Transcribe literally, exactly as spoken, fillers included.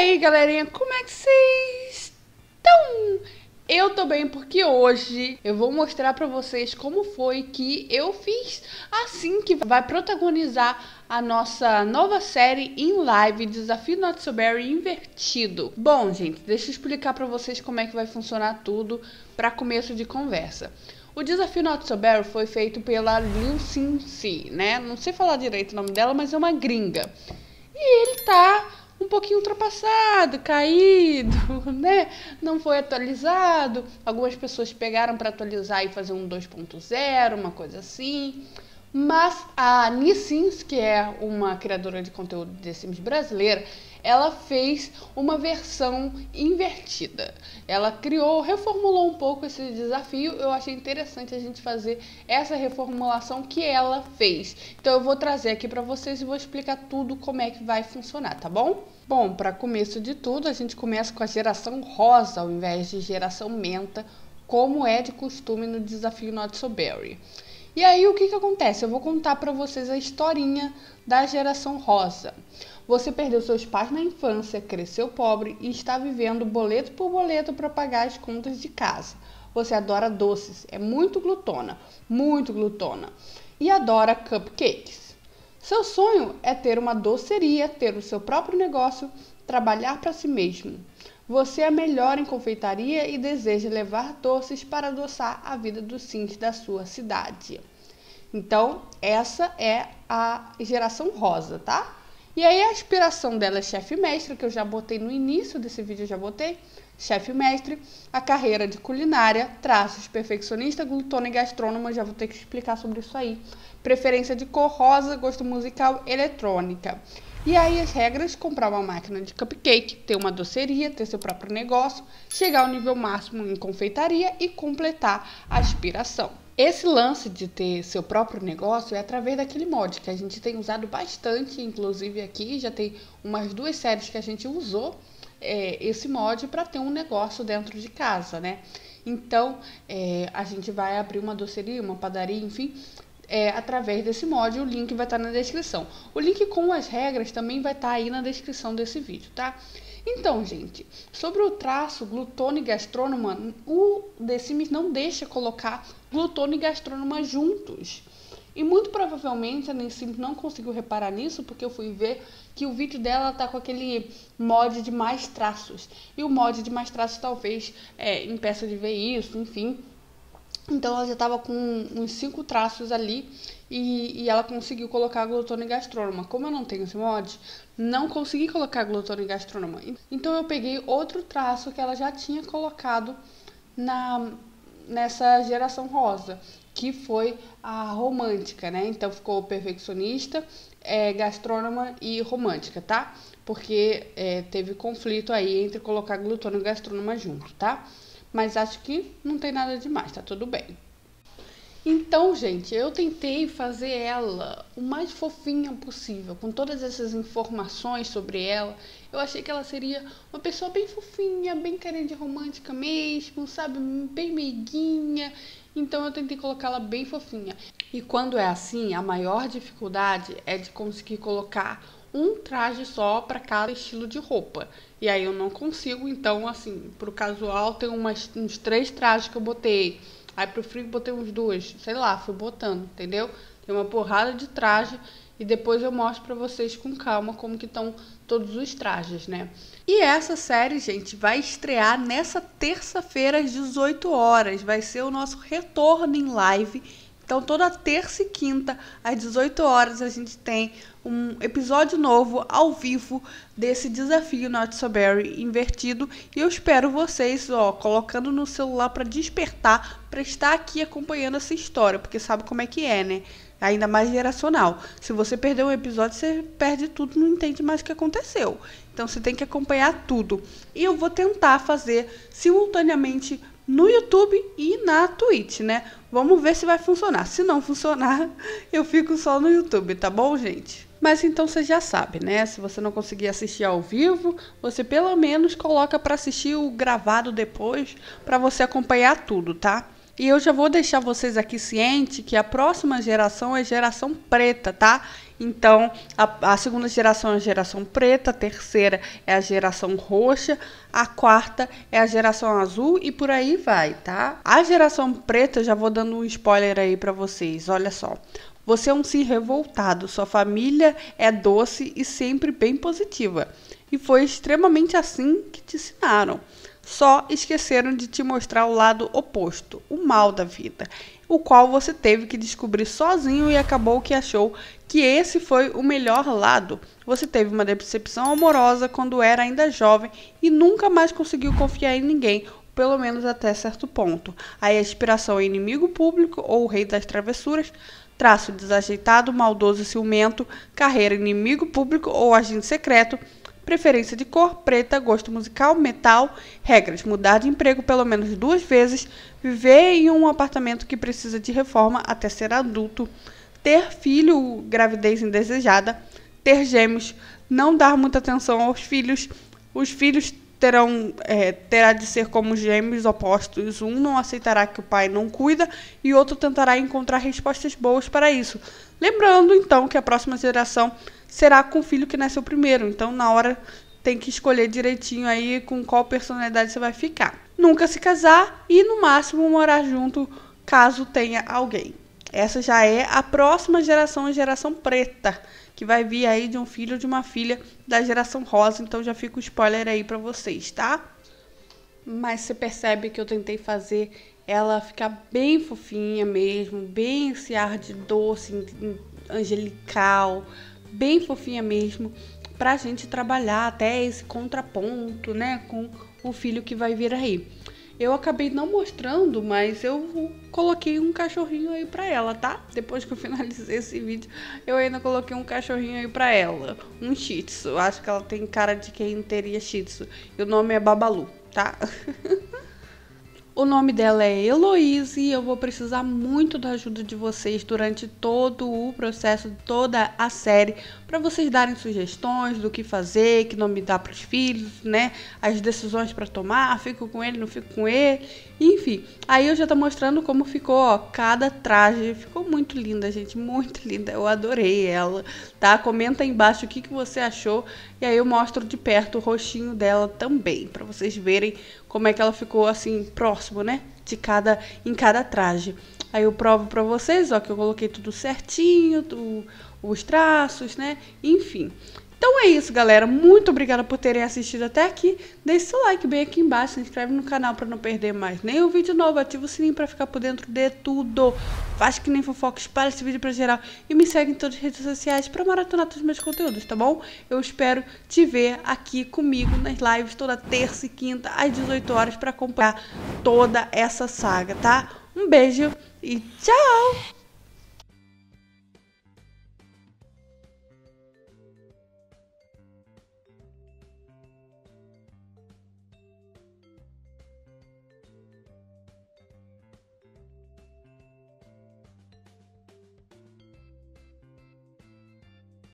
aí, galerinha, como é que vocês estão? Eu tô bem porque hoje eu vou mostrar pra vocês como foi que eu fiz assim que vai protagonizar a nossa nova série em live, Desafio Not So Berry Invertido. Bom, gente, deixa eu explicar pra vocês como é que vai funcionar tudo pra começo de conversa. O Desafio Not So Berry foi feito pela Liu Cixin, né? Não sei falar direito o nome dela, mas é uma gringa. E ele tá um pouquinho ultrapassado, caído, né? Não foi atualizado. Algumas pessoas pegaram para atualizar e fazer um dois ponto zero, uma coisa assim. Mas a Nisins, que é uma criadora de conteúdo de The Sims brasileira, ela fez uma versão invertida. Ela criou, reformulou um pouco esse desafio. Eu achei interessante a gente fazer essa reformulação que ela fez. Então eu vou trazer aqui para vocês e vou explicar tudo como é que vai funcionar, tá bom? Bom, para começo de tudo, a gente começa com a geração rosa ao invés de geração menta, como é de costume no Desafio Not So Berry. E aí o que que acontece? Eu vou contar para vocês a historinha da geração rosa. Você perdeu seus pais na infância, cresceu pobre e está vivendo boleto por boleto para pagar as contas de casa. Você adora doces, é muito glutona, muito glutona, e adora cupcakes. Seu sonho é ter uma doceria, ter o seu próprio negócio, trabalhar para si mesmo. Você é melhor em confeitaria e deseja levar doces para adoçar a vida dos sims da sua cidade. Então, essa é a geração rosa, tá? E aí a aspiração dela é chefe mestre, que eu já botei no início desse vídeo, eu já botei. Chefe mestre, a carreira de culinária, traços, perfeccionista, glutona e gastrônoma, já vou ter que explicar sobre isso aí. Preferência de cor rosa, gosto musical, eletrônica. E aí as regras: comprar uma máquina de cupcake, ter uma doceria, ter seu próprio negócio, chegar ao nível máximo em confeitaria e completar a aspiração. Esse lance de ter seu próprio negócio é através daquele mod que a gente tem usado bastante, inclusive aqui já tem umas duas séries que a gente usou é, esse mod para ter um negócio dentro de casa, né? Então é, a gente vai abrir uma doceria, uma padaria, enfim, É, através desse mod. O link vai estar na descrição. O link com as regras também vai estar aí na descrição desse vídeo, tá? Então, gente, sobre o traço glutona e gastrônoma, o The Sims não deixa colocar glutona e gastrônoma juntos. E muito provavelmente a The Sims não conseguiu reparar nisso, porque eu fui ver que o vídeo dela tá com aquele mod de mais traços. E o mod de mais traços talvez é, impeça de ver isso, enfim. Então ela já estava com uns cinco traços ali e, e ela conseguiu colocar glutona e gastrônoma. Como eu não tenho esse mod, não consegui colocar glutona e gastrônoma. Então eu peguei outro traço que ela já tinha colocado na, nessa geração rosa, que foi a romântica, né? Então ficou perfeccionista, é, gastrônoma e romântica, tá? Porque é, teve conflito aí entre colocar glutona e gastrônoma junto, tá? Mas acho que não tem nada demais, tá tudo bem. Então, gente, eu tentei fazer ela o mais fofinha possível, com todas essas informações sobre ela. Eu achei que ela seria uma pessoa bem fofinha, bem carente de romântica mesmo, sabe? Bem meiguinha. Então eu tentei colocá-la bem fofinha. E quando é assim, a maior dificuldade é de conseguir colocar um traje só para cada estilo de roupa. E aí eu não consigo, então assim, pro casual tem umas, uns três trajes que eu botei. Aí pro frio botei uns dois, sei lá, fui botando, entendeu? Tem uma porrada de traje e depois eu mostro pra vocês com calma como que estão todos os trajes, né? E essa série, gente, vai estrear nessa terça-feira às dezoito horas. Vai ser o nosso retorno em live. Então, toda terça e quinta, às dezoito horas, a gente tem um episódio novo, ao vivo, desse Desafio Not So Berry invertido. E eu espero vocês, ó, colocando no celular para despertar, para estar aqui acompanhando essa história, porque sabe como é que é, né? Ainda mais geracional. Se você perder um episódio, você perde tudo, não entende mais o que aconteceu. Então, você tem que acompanhar tudo. E eu vou tentar fazer simultaneamente no YouTube e na Twitch, né? Vamos ver se vai funcionar. Se não funcionar, eu fico só no YouTube, tá bom, gente? Mas então você já sabe, né? Se você não conseguir assistir ao vivo, você pelo menos coloca para assistir o gravado depois, para você acompanhar tudo, tá? E eu já vou deixar vocês aqui cientes que a próxima geração é geração preta, tá? Então, a, a segunda geração é a geração preta, a terceira é a geração roxa, a quarta é a geração azul e por aí vai, tá? A geração preta, já vou dando um spoiler aí pra vocês, olha só. Você é um sim revoltado, sua família é doce e sempre bem positiva. E foi extremamente assim que te ensinaram. Só esqueceram de te mostrar o lado oposto, o mal da vida, o qual você teve que descobrir sozinho e acabou que achou que esse foi o melhor lado. Você teve uma decepção amorosa quando era ainda jovem e nunca mais conseguiu confiar em ninguém, pelo menos até certo ponto. Aí a inspiração é inimigo público ou o rei das travessuras, traço desajeitado, maldoso e ciumento, carreira inimigo público ou agente secreto, preferência de cor, preta, gosto musical, metal, regras, mudar de emprego pelo menos duas vezes, viver em um apartamento que precisa de reforma até ser adulto, ter filho, gravidez indesejada, ter gêmeos, não dar muita atenção aos filhos, os filhos terão, é, terá de ser como gêmeos opostos, um não aceitará que o pai não cuida e outro tentará encontrar respostas boas para isso. Lembrando, então, que a próxima geração será com o filho que nasceu primeiro, então na hora tem que escolher direitinho aí com qual personalidade você vai ficar. Nunca se casar e no máximo morar junto caso tenha alguém. Essa já é a próxima geração, a geração preta, que vai vir aí de um filho ou de uma filha da geração rosa, então já fica o spoiler aí pra vocês, tá? Mas você percebe que eu tentei fazer ela ficar bem fofinha mesmo, bem esse ar de doce, angelical, bem fofinha mesmo, pra gente trabalhar até esse contraponto, né, com o filho que vai vir aí. Eu acabei não mostrando, mas eu coloquei um cachorrinho aí pra ela, tá? Depois que eu finalizei esse vídeo, eu ainda coloquei um cachorrinho aí pra ela. Um Shih Tzu. Acho que ela tem cara de quem teria Shih Tzu. E o nome é Babalu, tá? O nome dela é Heloise e eu vou precisar muito da ajuda de vocês durante todo o processo, toda a série, para vocês darem sugestões do que fazer, que nome dá para os filhos, né? As decisões para tomar, fico com ele, não fico com ele, enfim. Aí eu já tô mostrando como ficou, ó, cada traje. Ficou muito linda, gente, muito linda. Eu adorei ela, tá? Comenta aí embaixo o que, que você achou e aí eu mostro de perto o rostinho dela também, para vocês verem como é que ela ficou assim próximo, né? De cada em cada traje. Aí eu provo para vocês, ó, que eu coloquei tudo certinho, tu, os traços, né? Enfim. Então é isso, galera. Muito obrigada por terem assistido até aqui. Deixe seu like bem aqui embaixo, se inscreve no canal para não perder mais nenhum vídeo novo, ativa o sininho para ficar por dentro de tudo. Faz que nem fofoca, espalha esse vídeo para geral e me segue em todas as redes sociais para maratonar todos os meus conteúdos, tá bom? Eu espero te ver aqui comigo nas lives toda terça e quinta às dezoito horas para acompanhar toda essa saga, tá? Um beijo e tchau!